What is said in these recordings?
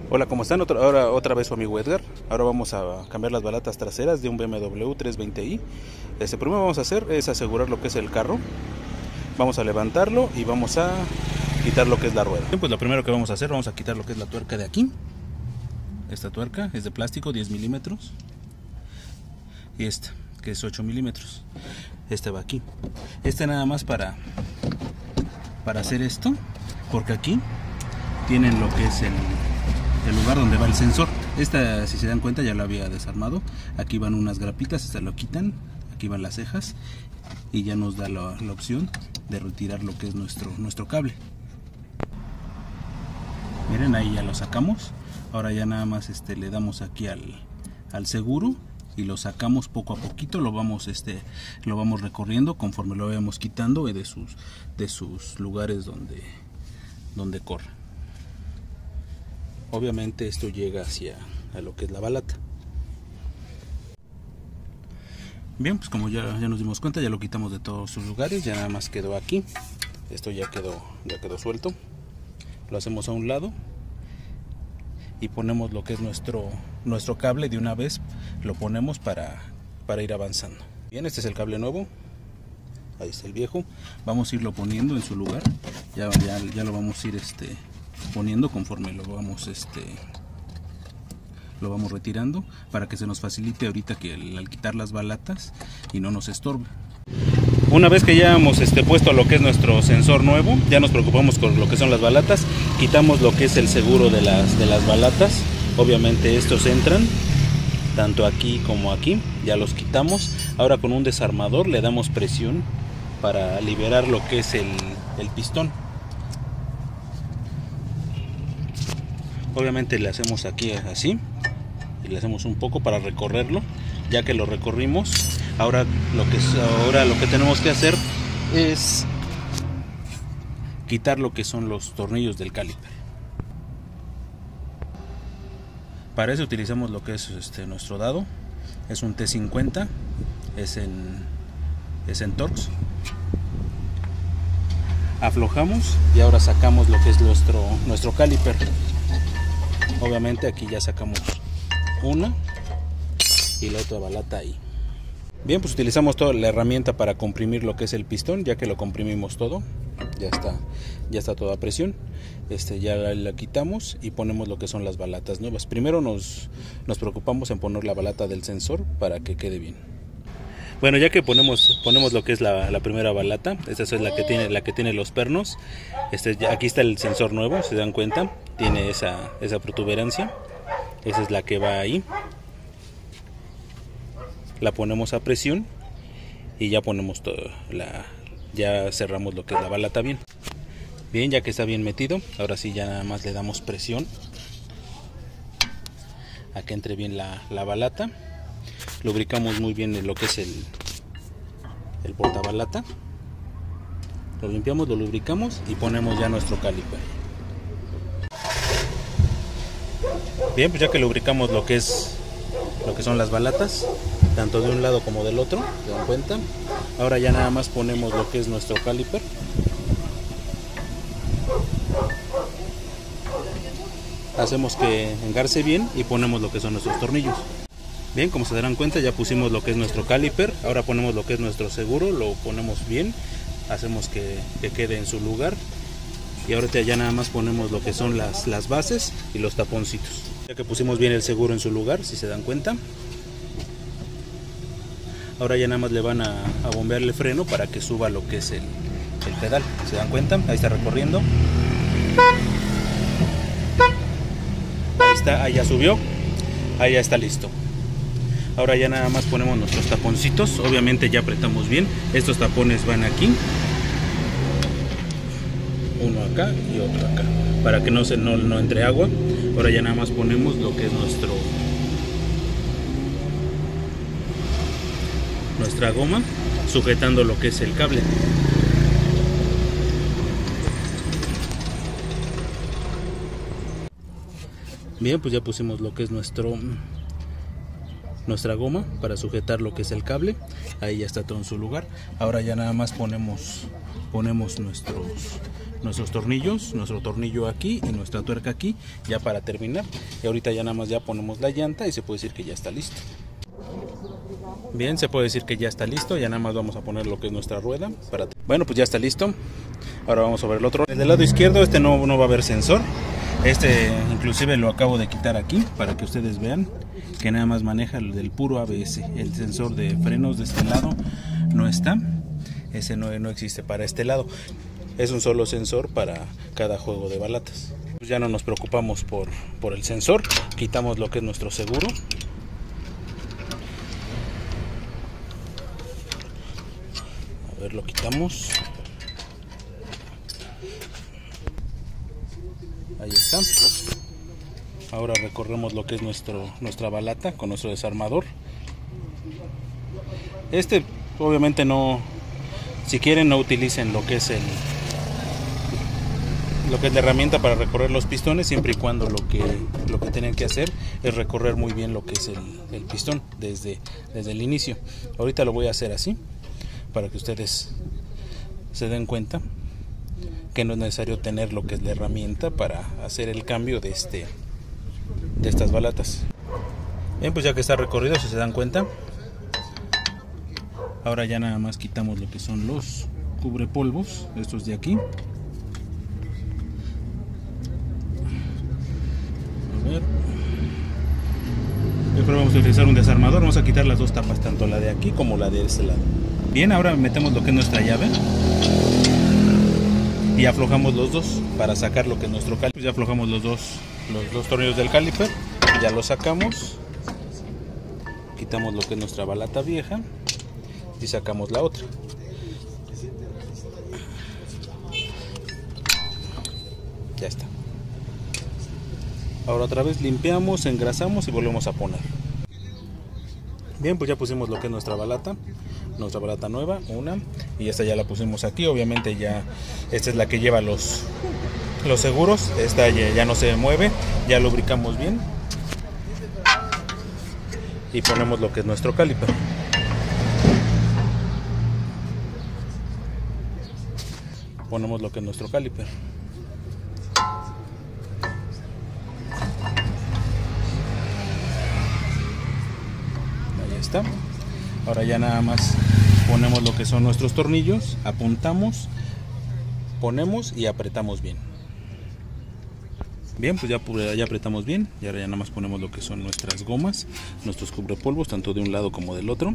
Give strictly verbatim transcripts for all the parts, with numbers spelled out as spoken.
Hola, ¿cómo están? Otra, ahora otra vez su amigo Edgar. Ahora vamos a cambiar las balatas traseras de un B M W trescientos veinte i. Este, primero vamos a hacer es asegurar lo que es el carro. Vamos a levantarlo y vamos a quitar lo que es la rueda. Bien, pues lo primero que vamos a hacer, vamos a quitar lo que es la tuerca de aquí. Esta tuerca es de plástico, diez milímetros. Y esta, que es ocho milímetros. Este va aquí. Este nada más para, para hacer esto, porque aquí tienen lo que es el... el lugar donde va el sensor. Esta, si se dan cuenta, ya lo había desarmado. Aquí van unas grapitas, esta lo quitan. Aquí van las cejas y ya nos da la, la opción de retirar lo que es nuestro, nuestro cable. Miren, ahí ya lo sacamos. Ahora ya nada más este, le damos aquí al, al seguro y lo sacamos poco a poquito. Lo vamos, este, lo vamos recorriendo conforme lo vayamos quitando de sus, de sus lugares donde, donde corre. Obviamente esto llega hacia a lo que es la balata. Bien, pues como ya, ya nos dimos cuenta, ya lo quitamos de todos sus lugares, ya nada más quedó aquí. Esto ya quedó, ya quedó suelto. Lo hacemos a un lado y ponemos lo que es nuestro, nuestro cable de una vez, lo ponemos para, para ir avanzando. Bien, este es el cable nuevo. Ahí está el viejo. Vamos a irlo poniendo en su lugar. Ya, ya, ya lo vamos a ir este poniendo conforme lo vamos este lo vamos retirando, para que se nos facilite ahorita que el, al quitar las balatas y no nos estorbe. Una vez que ya hemos este, puesto lo que es nuestro sensor nuevo, ya nos preocupamos con lo que son las balatas, quitamos lo que es el seguro de las, de las balatas. Obviamente estos entran tanto aquí como aquí, ya los quitamos. Ahora con un desarmador le damos presión para liberar lo que es el, el pistón. Obviamente le hacemos aquí así y le hacemos un poco para recorrerlo. Ya que lo recorrimos, ahora lo que ahora lo que tenemos que hacer es quitar lo que son los tornillos del caliper. Para eso utilizamos lo que es este nuestro dado. Es un T cincuenta, es en es en Torx. Aflojamos y ahora sacamos lo que es nuestro nuestro caliper. Obviamente aquí ya sacamos una y la otra balata ahí. Bien, pues utilizamos toda la herramienta para comprimir lo que es el pistón, ya que lo comprimimos todo. Ya está, ya está toda a presión. Este, ya la, la quitamos y ponemos lo que son las balatas nuevas. Primero nos, nos preocupamos en poner la balata del sensor para que quede bien. Bueno, ya que ponemos, ponemos lo que es la, la primera balata, esta es la que tiene, la que tiene los pernos. Este, ya, aquí está el sensor nuevo, si se dan cuenta, tiene esa, esa protuberancia. Esa es la que va ahí. La ponemos a presión y ya ponemos todo, la, ya cerramos lo que es la balata bien. Bien, ya que está bien metido, ahora sí ya nada más le damos presión a que entre bien la, la balata. Lubricamos muy bien lo que es el, el portabalata. Lo limpiamos, lo lubricamos y ponemos ya nuestro caliper. Bien, pues ya que lubricamos lo que es lo que son las balatas, tanto de un lado como del otro, se dan cuenta. Ahora ya nada más ponemos lo que es nuestro caliper. Hacemos que engarce bien y ponemos lo que son nuestros tornillos. Bien, como se darán cuenta, ya pusimos lo que es nuestro caliper. Ahora ponemos lo que es nuestro seguro, lo ponemos bien, hacemos que, que quede en su lugar. Y ahorita ya nada más ponemos lo que son las, las bases y los taponcitos. Ya que pusimos bien el seguro en su lugar, si se dan cuenta. Ahora ya nada más le van a, a bombear el freno para que suba lo que es el, el pedal. ¿Se dan cuenta? Ahí está recorriendo. Ahí está, ahí ya subió. Ahí ya está listo. Ahora ya nada más ponemos nuestros taponcitos. Obviamente ya apretamos bien. Estos tapones van aquí. Uno acá y otro acá. Para que no, se, no, no entre agua. Ahora ya nada más ponemos lo que es nuestro... nuestra goma, sujetando lo que es el cable. Bien, pues ya pusimos lo que es nuestro nuestra goma para sujetar lo que es el cable. Ahí ya está todo en su lugar. Ahora ya nada más ponemos ponemos nuestros nuestros tornillos, nuestro tornillo aquí y nuestra tuerca aquí, ya para terminar. Y ahorita ya nada más ya ponemos la llanta y se puede decir que ya está listo. Bien, se puede decir que ya está listo. Ya nada más vamos a poner lo que es nuestra rueda para... Bueno, pues ya está listo. Ahora vamos a ver el otro. El del lado izquierdo, este no, no va a haber sensor. Este inclusive lo acabo de quitar aquí para que ustedes vean que nada más maneja el del puro A B S. El sensor de frenos de este lado no está. Ese no, no existe para este lado. Es un solo sensor para cada juego de balatas. Pues ya no nos preocupamos por, por el sensor. Quitamos lo que es nuestro seguro. A ver, lo quitamos. Ahí está. Ahora recorremos lo que es nuestro, nuestra balata con nuestro desarmador. Este obviamente no, si quieren no utilicen lo que es el lo que es la herramienta para recorrer los pistones, siempre y cuando lo que lo que tienen que hacer es recorrer muy bien lo que es el, el pistón desde, desde el inicio. Ahorita lo voy a hacer así para que ustedes se den cuenta que no es necesario tener lo que es la herramienta para hacer el cambio de este de estas balatas. Bien, pues ya que está recorrido, si se dan cuenta, ahora ya nada más quitamos lo que son los cubrepolvos, estos de aquí. A ver, yo creo que vamos a utilizar un desarmador. Vamos a quitar las dos tapas, tanto la de aquí como la de este lado. Bien, ahora metemos lo que es nuestra llave y aflojamos los dos para sacar lo que es nuestro caliper. Ya aflojamos los dos, los dos tornillos del caliper, ya lo sacamos, quitamos lo que es nuestra balata vieja y sacamos la otra. Ya está. Ahora otra vez limpiamos, engrasamos y volvemos a poner. Bien, pues ya pusimos lo que es nuestra balata, nuestra balata nueva, una, y esta ya la pusimos aquí. Obviamente ya esta es la que lleva los los seguros. Esta ya, ya no se mueve, ya lubricamos bien y ponemos lo que es nuestro caliper. Ponemos lo que es nuestro caliper. Ahí está. Ahora ya nada más ponemos lo que son nuestros tornillos, apuntamos, ponemos y apretamos bien. Bien, pues ya, ya apretamos bien y ahora ya nada más ponemos lo que son nuestras gomas, nuestros cubrepolvos, tanto de un lado como del otro.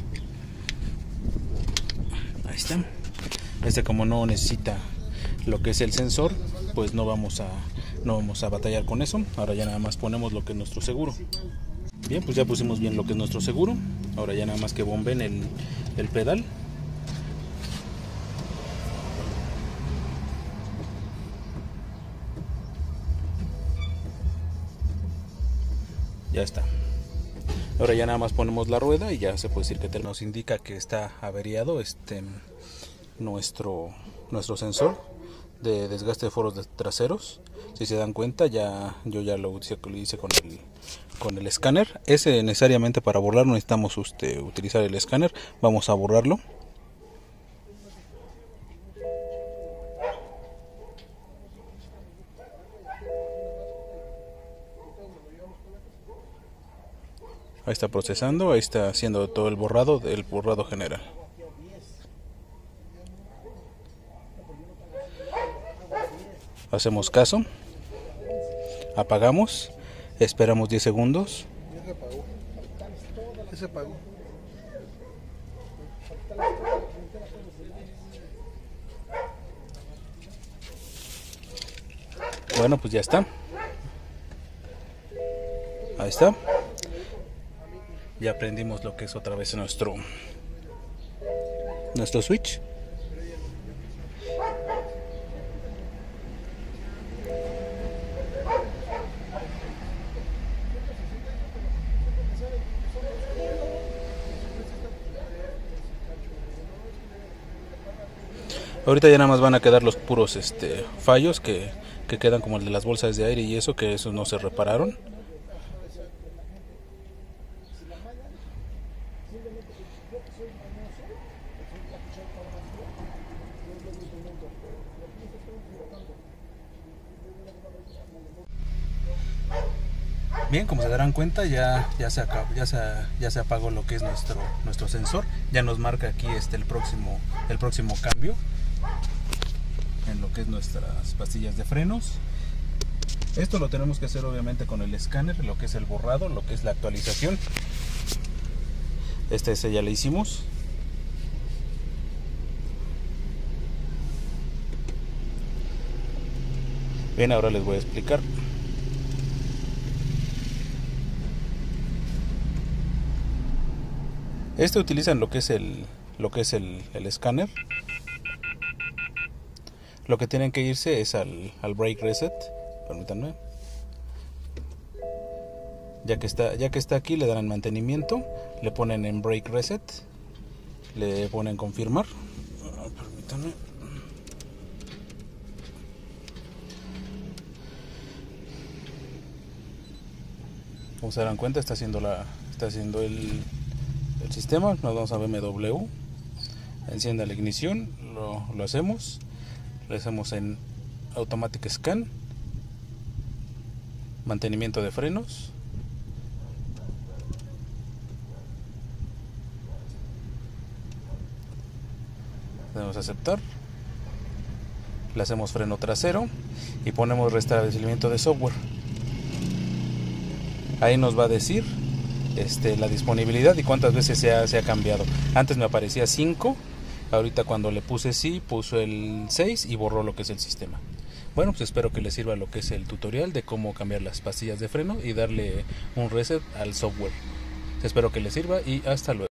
Ahí está. Este, como no necesita lo que es el sensor, pues no vamos a no vamos a batallar con eso. Ahora ya nada más ponemos lo que es nuestro seguro. Bien, pues ya pusimos bien lo que es nuestro seguro. Ahora ya nada más que bomben el, el pedal. Ya está. Ahora ya nada más ponemos la rueda y ya se puede decir que nos indica que está averiado este nuestro nuestro sensor de desgaste de foros de traseros. Si se dan cuenta, ya yo ya lo hice, lo hice con el con el escáner. Ese necesariamente para borrar no necesitamos usted utilizar el escáner. Vamos a borrarlo. Ahí está procesando, ahí está haciendo todo el borrado del borrado general. Hacemos caso, apagamos, esperamos diez segundos. Bueno, pues ya está. Ahí está. Ya prendimos lo que es otra vez nuestro nuestro switch. Ahorita ya nada más van a quedar los puros este fallos que, que quedan, como el de las bolsas de aire y eso, que esos no se repararon. Bien, como se darán cuenta, ya, ya, se, acabó, ya, se, ya se apagó lo que es nuestro, nuestro sensor. Ya nos marca aquí este, el, próximo, el próximo cambio en lo que es nuestras pastillas de frenos. Esto lo tenemos que hacer obviamente con el escáner, lo que es el borrado, lo que es la actualización. Este ese ya le hicimos. Bien, ahora les voy a explicar. Este utilizan lo que es el lo que es el, el escáner. Lo que tienen que irse es al, al brake reset. Permítanme. Ya que está, ya que está aquí, le dan mantenimiento, le ponen en brake reset, le ponen confirmar. Permítanme. Como se darán cuenta, está haciendo la, está haciendo el, el sistema. Nos vamos a B M W. Encienda la ignición, lo, lo hacemos, lo hacemos en automatic scan, mantenimiento de frenos. Debemos aceptar. Le hacemos freno trasero y ponemos restablecimiento de software. Ahí nos va a decir este, la disponibilidad y cuántas veces se ha, se ha cambiado. Antes me aparecía cinco, ahorita cuando le puse sí, puso el seis y borró lo que es el sistema. Bueno, pues espero que les sirva lo que es el tutorial de cómo cambiar las pastillas de freno y darle un reset al software. Espero que les sirva y hasta luego.